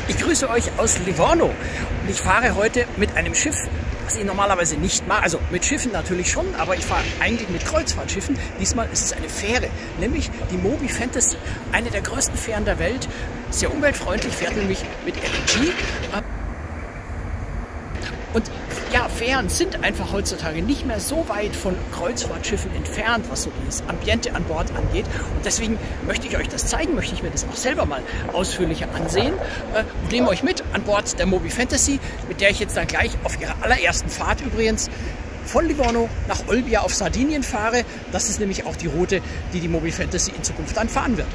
Ich grüße euch aus Livorno und ich fahre heute mit einem Schiff, das ich normalerweise nicht mag. Also mit Schiffen natürlich schon, aber ich fahre eigentlich mit Kreuzfahrtschiffen. Diesmal ist es eine Fähre, nämlich die Moby Fantasy, eine der größten Fähren der Welt. Sehr umweltfreundlich, fährt nämlich mit LNG. Und ja, Fähren sind einfach heutzutage nicht mehr so weit von Kreuzfahrtschiffen entfernt, was so das Ambiente an Bord angeht. Und deswegen möchte ich euch das zeigen, möchte ich mir das auch selber mal ausführlicher ansehen. Und nehme euch mit an Bord der Moby Fantasy, mit der ich jetzt dann gleich auf ihrer allerersten Fahrt übrigens von Livorno nach Olbia auf Sardinien fahre. Das ist nämlich auch die Route, die die Moby Fantasy in Zukunft dann fahren wird.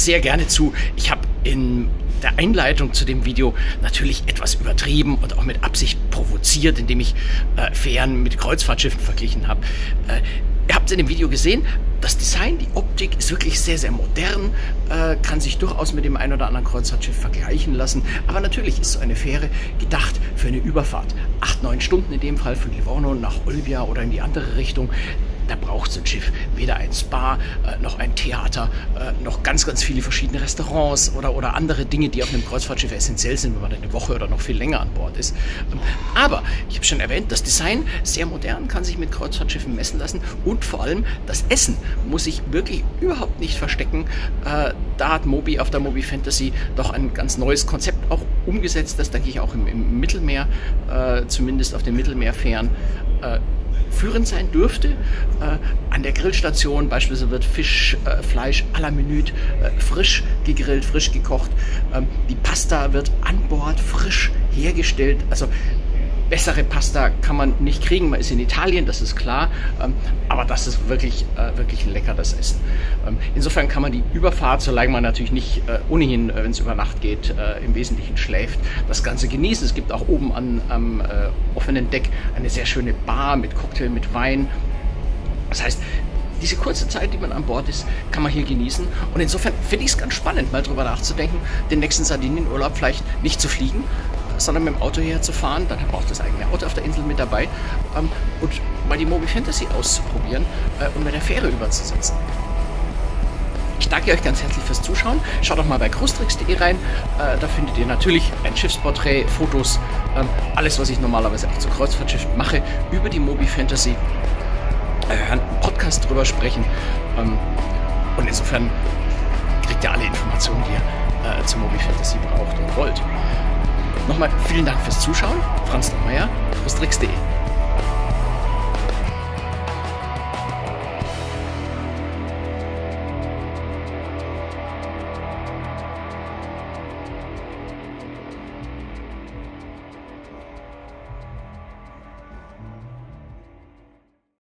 sehr gerne zu. Ich habe in der Einleitung zu dem Video natürlich etwas übertrieben und auch mit Absicht provoziert, indem ich Fähren mit Kreuzfahrtschiffen verglichen habe. Ihr habt es in dem Video gesehen, das Design, die Optik ist wirklich sehr, sehr modern, kann sich durchaus mit dem ein oder anderen Kreuzfahrtschiff vergleichen lassen. Aber natürlich ist so eine Fähre gedacht für eine Überfahrt. 8-9 Stunden in dem Fall von Livorno nach Olbia oder in die andere Richtung. Da braucht so ein Schiff weder ein Spa, noch ein Theater, noch ganz, ganz viele verschiedene Restaurants oder andere Dinge, die auf einem Kreuzfahrtschiff essentiell sind, wenn man eine Woche oder noch viel länger an Bord ist. Aber, ich habe schon erwähnt, das Design, sehr modern, kann sich mit Kreuzfahrtschiffen messen lassen und vor allem das Essen muss sich wirklich überhaupt nicht verstecken. Da hat Moby auf der Moby Fantasy doch ein ganz neues Konzept auch umgesetzt, das, denke ich, auch im Mittelmeer, zumindest auf den Mittelmeerfähren, führend sein dürfte. An der Grillstation beispielsweise wird Fisch, Fleisch à la Minute frisch gegrillt, frisch gekocht. Die Pasta wird an Bord frisch hergestellt. Also bessere Pasta kann man nicht kriegen. Man ist in Italien, das ist klar. Aber das ist wirklich ein leckeres Essen. Insofern kann man die Überfahrt, solange man natürlich nicht ohnehin, wenn es über Nacht geht, im Wesentlichen schläft, das Ganze genießen. Es gibt auch oben am offenen Deck eine sehr schöne Bar mit Cocktail, mit Wein. Das heißt, diese kurze Zeit, die man an Bord ist, kann man hier genießen. Und insofern finde ich es ganz spannend, mal drüber nachzudenken, den nächsten Sardinienurlaub vielleicht nicht zu fliegen, sondern mit dem Auto hierher zu fahren. Dann hat man auch das eigene Auto auf der Insel mit dabei und mal die Moby Fantasy auszuprobieren und mit der Fähre überzusetzen. Ich danke euch ganz herzlich fürs Zuschauen. Schaut doch mal bei cruistricks.de rein. Da findet ihr natürlich ein Schiffsporträt, Fotos, alles, was ich normalerweise auch zu Kreuzfahrtschiffen mache, über die Moby Fantasy. Einen Podcast drüber sprechen. Und insofern kriegt ihr alle Informationen, die ihr zur Moby Fantasy braucht und wollt. Nochmal vielen Dank fürs Zuschauen. Franz Neumeier, cruistricks.de.